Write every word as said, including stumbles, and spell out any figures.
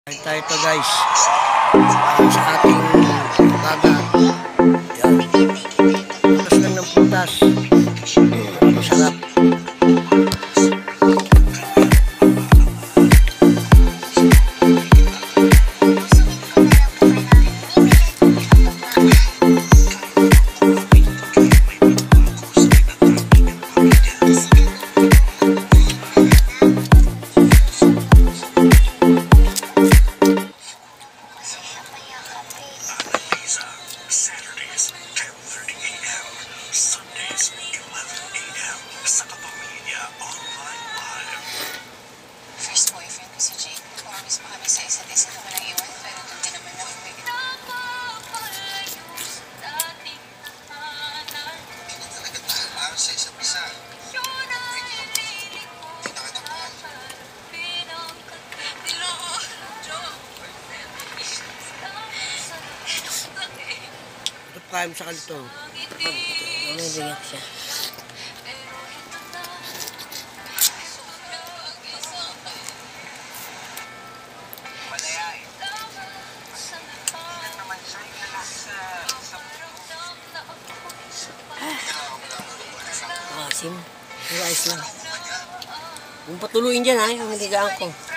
Kain tayo ito guys uh, sa ating dagat. Yan. Putas lang ng putas. Masarap. Saturdays, ten thirty a m Sundays, eleven a m sa Kapamilya Online Live. First boyfriend ko si Jake. Promise pa kami sa isa't isa na walang iwan, pero doon din naman ako may Hindi talaga tayo mahal sa isa't isa. Ito prime sa kalito. May biyak siya. Malayain. Ilan naman siya yung lalaki sa sa Asim. Puro ice lang. Kung patuloyin dyan ha, yung hindi gaan ko.